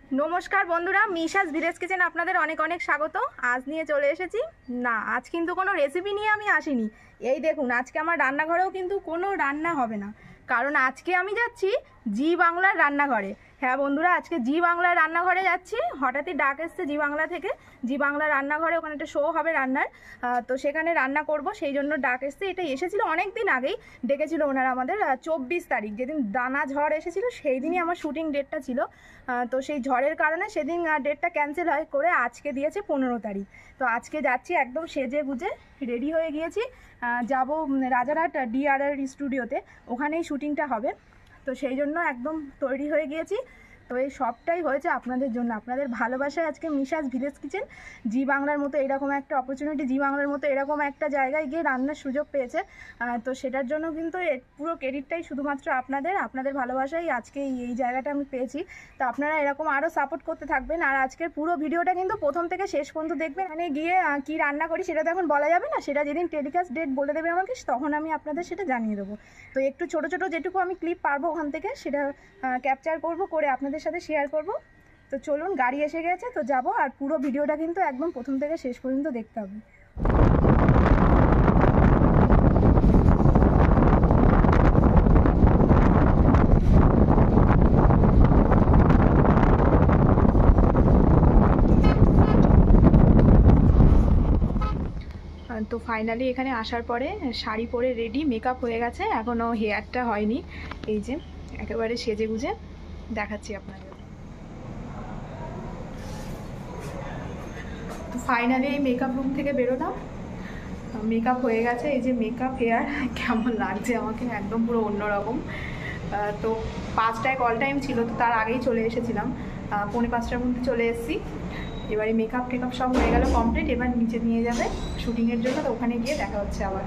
নমস্কার বন্ধুরা, মিশাস village kitchen আপনাদের অনেক অনেক স্বাগত। আজ নিয়ে চলে এসেছি, না আজ কিন্তু কোনো রেসিপি নিয়ে আমি আসিনি। এই দেখুন, আজকে আমার রান্নাঘরেও কিন্তু কোনো রান্না হবে না, কারণ আজকে আমি যাচ্ছি জি বাংলার রান্নাঘরে। হ্যাঁ বন্ধুরা, আজকে জি বাংলার রান্নাঘরে যাচ্ছি। হঠাৎই ডাক এসছে জি বাংলা থেকে, জি বাংলার রান্নাঘরে ওখানে একটা শো হবে রান্নার, তো সেখানে রান্না করব, সেই জন্য ডাক এসছে। এটা এসেছিলো অনেক দিন আগেই, ডেকেছিল ওনারা আমাদের 24 তারিখ, যেদিন দানা ঝড় এসেছিলো সেই দিনই আমার শুটিং ডেটটা ছিল। তো সেই ঝড়ের কারণে সেদিন ডেটটা ক্যান্সেল হয় করে আজকে দিয়েছে 15 তারিখ। তো আজকে যাচ্ছি, একদম সেজে গুজে রেডি হয়ে গিয়েছি, যাব রাজারহাট ডিআরআর স্টুডিওতে, ওখানেই শুটিংটা হবে। তো সেই জন্য একদম তৈরি হয়ে গিয়েছি। তো এই সবটাই হয়েছে আপনাদের জন্য, আপনাদের ভালোবাসায় আজকে মিশাস ভিলেজ কিচেন জি বাংলার মতো এরকম একটা অপরচুনিটি, জি বাংলার মতো এরকম একটা জায়গায় গিয়ে রান্নার সুযোগ পেয়েছে। তো সেটার জন্য কিন্তু পুরো ক্রেডিটটাই শুধুমাত্র আপনাদের ভালোবাসায় আজকে এই জায়গাটা আমি পেয়েছি। তো আপনারা এরকম আরও সাপোর্ট করতে থাকবেন, আর আজকের পুরো ভিডিওটা কিন্তু প্রথম থেকে শেষ পর্যন্ত দেখবেন। মানে গিয়ে কি রান্না করি সেটা তো এখন বলা যাবে না, সেটা যেদিন টেলিকাস্ট ডেট বলে দেবে আমাকে তখন আমি আপনাদের সেটা জানিয়ে দেবো। তো একটু ছোট ছোট যেটুকু আমি ক্লিপ পারবো ওখান থেকে সেটা ক্যাপচার করব, করে আপনাদের সাথে শেয়ার করব। তো চলুন, গাড়ি এসে গেছে, তো যাব। আর পুরো ভিডিওটা কিন্তু একদম প্রথম থেকে শেষ পর্যন্ত দেখতে হবে। তো ফাইনালি এখানে আসার পরে শাড়ি পরে রেডি, মেকআপ হয়ে গেছে, এখনও হেয়ারটা হয়নি। এই যে একেবারে সেজে গুজে দেখাচ্ছি আপনাদের। তো ফাইনালি এই মেকআপ রুম থেকে বেরোলাম, মেকআপ হয়ে গেছে। এই যে মেকআপ, হেয়ার কেমন লাগছে আমাকে, একদম পুরো অন্যরকম। তো 5টায় কল টাইম ছিল, তো তার আগেই চলে এসেছিলাম, 4:45টার মধ্যে চলে এসেছি। এবারে মেকআপ টেকআপ সব হয়ে গেল কমপ্লিট, এবার নিচে নিয়ে যাবে শুটিংয়ের জন্য। তো ওখানে গিয়ে দেখা হচ্ছে আবার।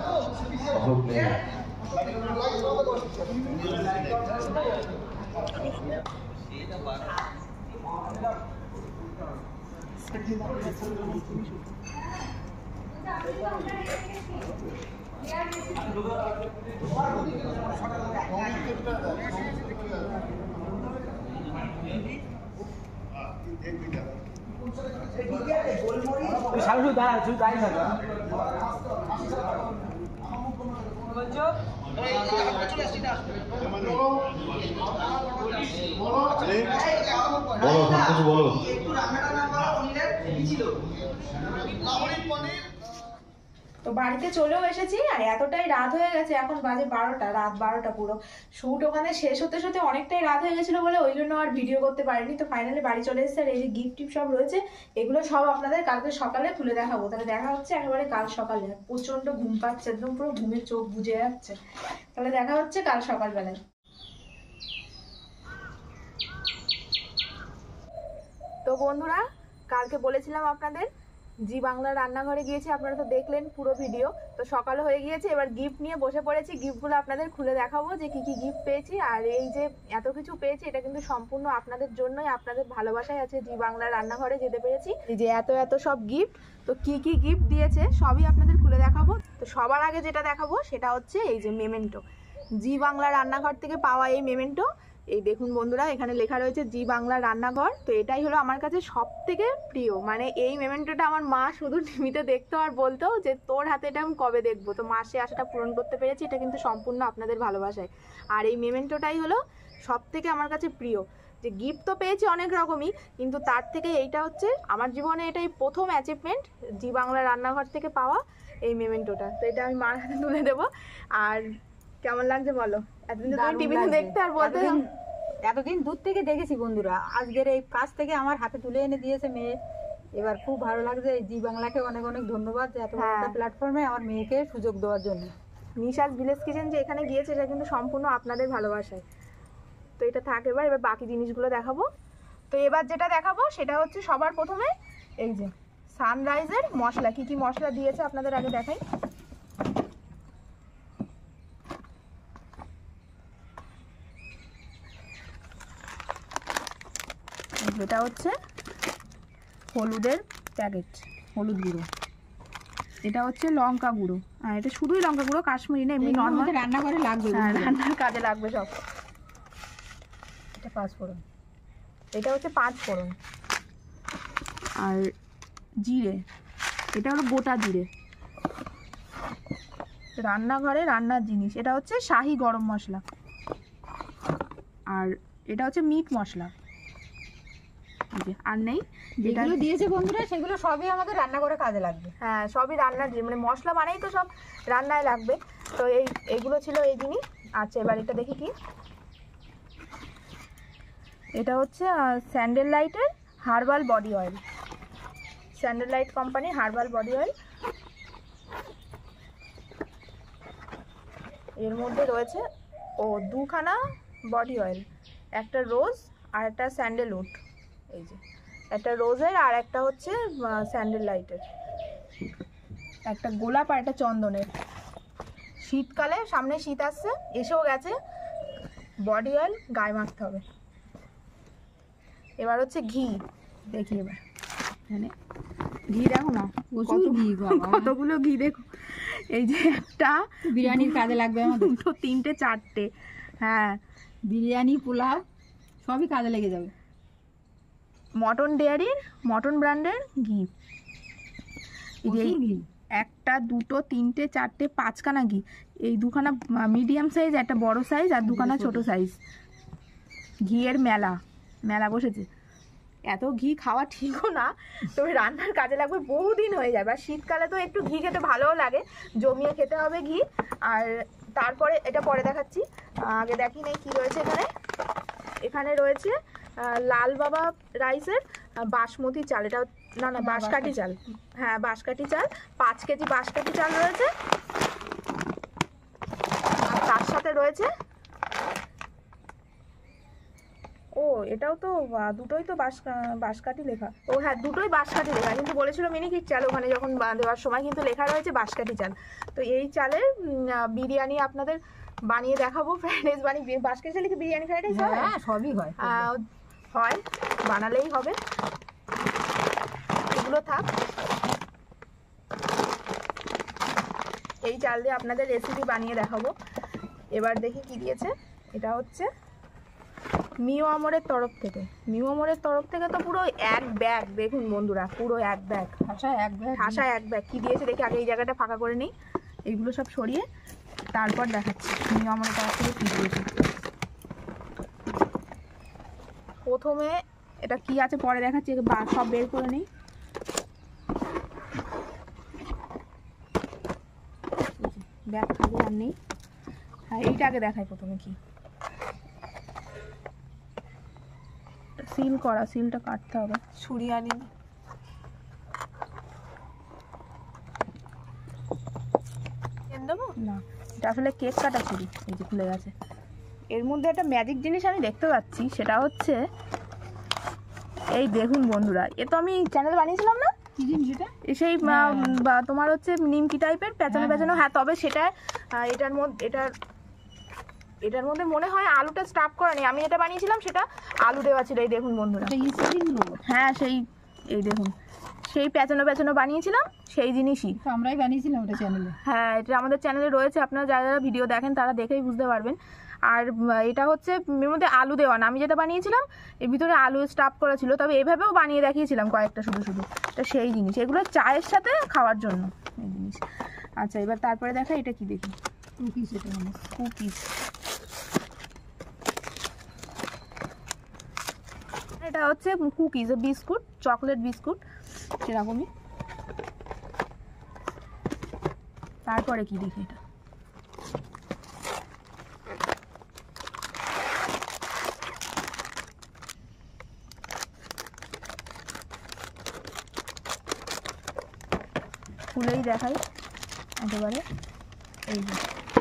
তো বাড়িতে চলেও এসেছি, আর এতটাই রাত হয়ে গেছে, এখন বাজে 12টা, রাত 12টা পুরো। শুট ওখানে শেষ হতে হতে অনেকটাই রাত হয়ে গেছিলো বলে ওই জন্য আর ভিডিও করতে পারিনি। তো ফাইনালি বাড়ি চলে এসেছে, আর এই যে গিফট টিফট সব রয়েছে, এগুলো সব আপনাদের কালকে সকালে তুলে দেখাবো। তাহলে দেখা হচ্ছে একেবারে কাল সকালে। প্রচন্ড ঘুম পাচ্ছে, একদম পুরো ঘুমের চোখ বুজে যাচ্ছে। তাহলে দেখা হচ্ছে কাল সকালবেলায়। তো বন্ধুরা, কালকে বলেছিলাম আপনাদের জি বাংলার রান্নাঘরে গিয়েছি, আপনারা তো দেখলেন পুরো ভিডিও। তো সকালে হয়ে গিয়েছে, এবার গিফট নিয়ে বসে পড়েছি। গিফটগুলো আপনাদের খুলে দেখাবো যে কি কি গিফট পেয়েছি। আর এই যে এত কিছু পেয়েছি, এটা কিন্তু সম্পূর্ণ আপনাদের জন্যই, আপনাদের ভালোবাসায় আছে জি বাংলার রান্নাঘরে যেতে পেরেছি। এই যে এত এত সব গিফট, তো কি কি গিফট দিয়েছে সবই আপনাদের খুলে দেখাবো। তো সবার আগে যেটা দেখাবো সেটা হচ্ছে এই যে মেমেন্টো, জি বাংলা রান্নাঘর থেকে পাওয়া এই মেমেন্টো। এই দেখুন বন্ধুরা, এখানে লেখা রয়েছে জি বাংলা রান্নাঘর। তো এটাই হলো আমার কাছে সব থেকে প্রিয়। মানে এই মেমেন্টোটা আমার মা শুধু টিভিতে দেখতো আর বলতো যে তোর হাতে এটা আমি কবে দেখবো। তো মা সে আশাটা পূরণ করতে পেরেছি, এটা কিন্তু সম্পূর্ণ আপনাদের ভালোবাসায়। আর এই মেমেন্টোটাই হলো সব থেকে আমার কাছে প্রিয়। যে গিফট তো পেয়েছি অনেক রকমই, কিন্তু তার থেকে এইটা হচ্ছে আমার জীবনে এটাই প্রথম অ্যাচিভমেন্ট, জি বাংলা রান্নাঘর থেকে পাওয়া এই মেমেন্টোটা। তো এটা আমি মার হাতে তুলে দেবো। আর কেমন লাগছে বলো, এতদিন তুমি টিভিতে দেখতে আর বলতে। এতদিন দূর থেকে দেখেছি বন্ধুরা, আজকের এই কাজ থেকে আমার হাতে তুলে এনে দিয়েছে মেয়ে। এবার খুব ভালো লাগছে। জি বাংলাকে অনেক অনেক ধন্যবাদ যে এত একটা প্ল্যাটফর্মে আমার মেয়েকে সুযোগ দেওয়ার জন্য। মিশাস ভিলেজ কিচেন যে এখানে গিয়েছে, এটা কিন্তু সম্পূর্ণ আপনাদের ভালোবাসায়। তো এটা থাক, এবার বাকি জিনিসগুলো দেখাবো। তো এবার যেটা দেখাবো সেটা হচ্ছে সবার প্রথমে এই যে সানরাইজের মশলা, কি কি মশলা দিয়েছে আপনাদের আগে দেখাই। এটা হচ্ছে হলুদের প্যাকেট, হলুদ গুঁড়ো। এটা হচ্ছে লঙ্কা গুঁড়ো, আর এটা শুধুই লঙ্কা গুঁড়ো, কাশ্মীরি না, এমনি নর্মাল রান্নাঘরে লাগবে, রান্নার কাজে লাগবে সব। এটা পাঁচফোড়ন, এটা হচ্ছে 5 ফোড়ন, আর জিরে, এটা হলো গোটা জিরে। রান্নাঘরে রান্নার জিনিস, এটা হচ্ছে শাহি গরম মশলা, আর এটা হচ্ছে মিট মশলা। আর নেই যেগুলো দিয়েছে বন্ধুরা সেগুলো সবই আমাদের রান্না করে কাজে লাগবে। হ্যাঁ, সবই রান্নার মানে মশলা মানেই তো সব রান্নায় লাগবে। তো এইগুলো ছিল এই জিনিস। আচ্ছা, এবার এটা দেখি কি, এটা হচ্ছে স্যান্ডেল লাইটের herbal body oil, Sandal Light কোম্পানির হার্বাল বডি অয়েল। এর মধ্যে রয়েছে 2খানা বডি অয়েল, একটা রোজ আর একটা স্যান্ডেলউড। এই যে একটা রোজের আর একটা হচ্ছে স্যান্ডেল লাইটের, একটা গোলাপ আর একটা চন্দনের। শীতকালে সামনে শীত আসছে, এসেও গেছে, বডি অয়েল গায়ে মাখতে হবে। এবার হচ্ছে ঘি, দেখি এবার এখানে ঘি দেখো না, প্রচুর ঘি, কতগুলো ঘি দেখো। এই যে একটা বিরিয়ানির কাজে লাগবে আমাদের, 2, 3, 4টে। হ্যাঁ, বিরিয়ানি, পোলাও সবই কাজে লেগে যাবে। মটন ডেয়ারির, মটন ব্র্যান্ডের ঘি। ঘি 1, 2, 3, 4, 5খানা ঘি। এই 2খানা মিডিয়াম সাইজ, একটা বড় সাইজ, আর 2খানা ছোট সাইজ। ঘিয়ের মেলা মেলা বসেছে। এত ঘি খাওয়া ঠিকও না, তবে রান্নার কাজে লাগবে, বহুদিন হয়ে যাবে। আর শীতকালে তো একটু ঘি খেতে ভালোও লাগে, জমিয়ে খেতে হবে ঘি। আর তারপরে এটা পরে দেখাচ্ছি, আগে দেখি নেই কি রয়েছে এখানে। এখানে রয়েছে লাল বাবা রাইসের বাসমতি চাল, এটা না বাঁশকাঠি চাল। হ্যাঁ, বাঁশকাঠি চাল, 5 কেজি বাঁশকাঠি চাল রয়েছে। আর তার সাথে রয়েছে, এটাও তো দুটোই তো বাঁশকাঠি লেখা। হ্যাঁ, দুটোই বাঁশকাঠি লেখা, কিন্তু বলেছিল মিনিকেট চাল ওখানে যখন দেওয়ার সময়, কিন্তু লেখা রয়েছে বাঁশকাঠি চাল। তো এই চালের বিরিয়ানি আপনাদের বানিয়ে দেখাবো, ফ্রাইড রাইস বানিয়ে। বাঁশকাঠি চালে কি বিরিয়ানি ফ্রাইড রাইস হয়? হ্যাঁ, সবই হয়, হয়, বানালেই হবে। এগুলো থাক, এই চাল দিয়ে আপনাদের রেসিপি বানিয়ে দেখাবো। এবার দেখি কি দিয়েছে। এটা হচ্ছে মিও আমরের তরফ থেকে, মিও আমরের তরফ থেকে তো পুরো 1 ব্যাগ, দেখুন বন্ধুরা, পুরো 1 ব্যাগ, ঠাসা 1 ব্যাগ। কি দিয়েছে দেখি, আগে এই জায়গাটা ফাঁকা করে নিই, এইগুলো সব সরিয়ে তারপর দেখাচ্ছি মিও আমরের তরফ থেকে কী দিয়েছে। প্রথমে এটা কি আছে পরে দেখাচ্ছি, সব বের করে নিই। ব্যাগ থাকলে আর নেই। হ্যাঁ, এইটাকে দেখাই প্রথমে কি, সিল করা, সিলটা কাটতে হবে, ছুরি আনি দেবো না, এটা আসলে কেক কাটা ছুরি। এই যে খুলে গেছে। এর মধ্যে একটা ম্যাজিক জিনিস আমি দেখতে পাচ্ছি, সেটা হচ্ছে এই দেখুন বন্ধুরা, এ তো আমি চ্যানেল বানিয়েছিলাম না, কি জিনিস এটা? সেই তোমার হচ্ছে নিমকি টাইপের পেঁচানো পেঁচানো। হ্যাঁ, তবে সেটা এটার মধ্যে মনে হয় আলুটা স্টাফ করা নেই। আমি যেটা বানিয়েছিলাম সেটা আলু দেওয়া ছিল। এই দেখুন বন্ধুরা, হ্যাঁ, এই দেখুন, সেই পেঁচানো পেঁচানো বানিয়েছিলাম, সেই জিনিসই আমরাই বানিয়েছিলাম ওটা চ্যানেলে। হ্যাঁ, এটা আমাদের চ্যানেলে রয়েছে, আপনারা যারা যারা ভিডিও দেখেন তারা দেখেই বুঝতে পারবেন। আর এটা হচ্ছে এর মধ্যে আলু দেওয়া না, আমি যেটা বানিয়েছিলাম এর ভিতরে আলু স্টাফ করা ছিল, তবে এভাবেও বানিয়ে দেখিয়েছিলাম কয়েকটা শুধু শুধু। এটা সেই জিনিস, এগুলো চায়ের সাথে খাওয়ার জন্য এই জিনিস। আচ্ছা, এবার তারপরে দেখা এটা কি দেখি, কুকিজ। এটা কুকিজ, এটা হচ্ছে কুকিজ, বিস্কুট, চকলেট বিস্কুট সেরকমই। তারপরে কি দেখি, এটা খুলেই দেখাই একেবারে। এই যে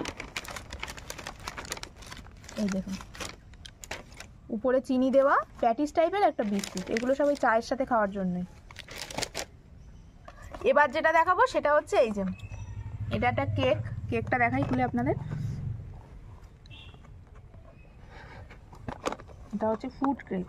এই দেখুন, উপরে চিনি দেওয়া প্যাটিস টাইপের একটা বিস্কুট, এগুলো সব ওই চায়ের সাথে খাওয়ার জন্যই। এবার যেটা দেখাবো সেটা হচ্ছে এই যে এটা একটা কেক, কেকটা দেখাই খুলে আপনাদের। এটা হচ্ছে ফুড কেক,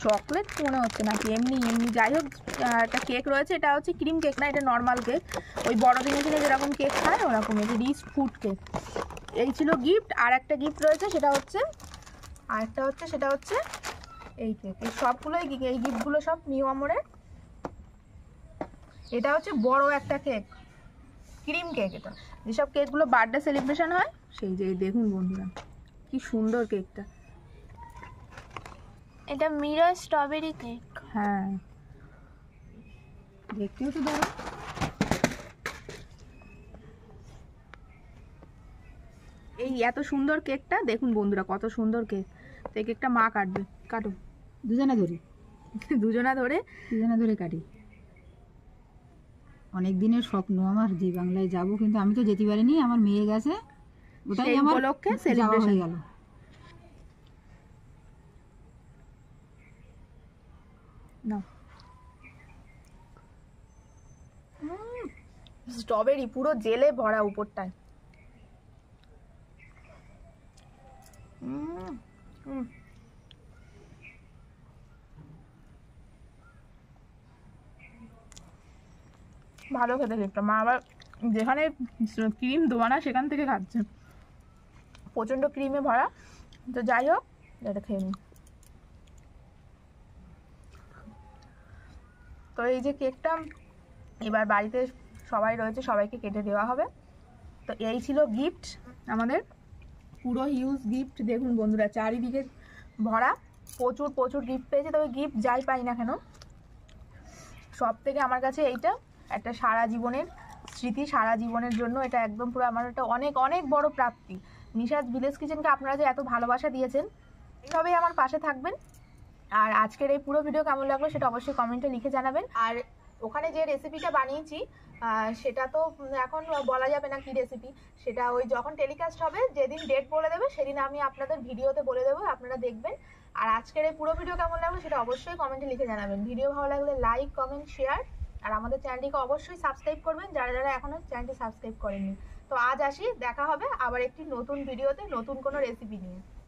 চকলেট মনে হচ্ছে নাকি, এমনি এমনি যাই হোক একটা কেক রয়েছে। এটা হচ্ছে ক্রিম কেক না, এটা নর্মাল কেক, ওই বড়দিনে কিনে যেরকম কেক খায় ওরকম, এটা রিচ ফুড কেক। এই ছিল গিফট। আর একটা গিফট রয়েছে, সেটা হচ্ছে এই কেক। এই সবগুলোই এই গিফটগুলো সব নিউ আমরের। এটা হচ্ছে বড় একটা কেক, ক্রিম কেক। এটা যেসব কেকগুলো বার্থডে সেলিব্রেশন হয় সেই যে, দেখুন বন্ধুরা কি সুন্দর কেকটা। এটা মিরর স্ট্রবেরি কেক। হ্যাঁ, দেখতেও তো দারুণ। এই এত সুন্দর কেকটা দেখুন বন্ধুরা, কত সুন্দর কেক। তো এই কেকটা মা কাটবে, কাটো দুজনে ধরি, দুজনা ধরে কাটি। অনেক দিনের স্বপ্ন আমার জি বাংলায় যাব, কিন্তু আমি তো যেতে পারিনি, আমার মেয়ে গেছে, ওটাই সেই আমার উপলক্ষে যাওয়া celebration হয়ে গেল। না, স্ট্রবেরি পুরো জেলে ভরা উপরটায়। ভালো খেতে কেকটা। মা আবার যেখানে ক্রিম দেওয়া না সেখান থেকে খাচ্ছে, প্রচণ্ড ক্রিমে ভরা। তো যাই হোক, এটা খেয়ে নিই। তো এই যে কেকটা এবার বাড়িতে সবাই রয়েছে, সবাইকে কেটে দেওয়া হবে। তো এই ছিল গিফট আমাদের, পুরো হিউজ গিফট। দেখুন বন্ধুরা চারিদিকে ভরা, প্রচুর প্রচুর গিফট পেয়েছে। তবে গিফট যাই পাই না কেন, সব থেকে আমার কাছে এইটা একটা সারা জীবনের স্মৃতি, সারা জীবনের জন্য এটা একদম পুরো আমার একটা অনেক অনেক বড় প্রাপ্তি। নিশাদ ভিলেজ কিচেনকে আপনারা যে এত ভালোবাসা দিয়েছেন, এইভাবেই আমার পাশে থাকবেন। আর আজকের এই পুরো ভিডিও কেমন লাগলো সেটা অবশ্যই কমেন্টে লিখে জানাবেন। আর ওখানে যে রেসিপিটা বানিয়েছি সেটা তো এখন বলা যাবে না কি রেসিপি, সেটা ওই যখন টেলিকাস্ট হবে, যেদিন ডেট বলে দেবে সেদিন আমি আপনাদের ভিডিওতে বলে দেবো, আপনারা দেখবেন। আর আজকের এই পুরো ভিডিও কেমন লাগলো সেটা অবশ্যই কমেন্টে লিখে জানাবেন। ভিডিও ভালো লাগলে লাইক, কমেন্ট, শেয়ার, আর আমাদের চ্যানেলটিকে অবশ্যই সাবস্ক্রাইব করবেন যারা যারা এখনও চ্যানেলটি সাবস্ক্রাইব করেননি। তো আজ আসি, দেখা হবে আবার একটি নতুন ভিডিওতে নতুন কোনো রেসিপি নিয়ে।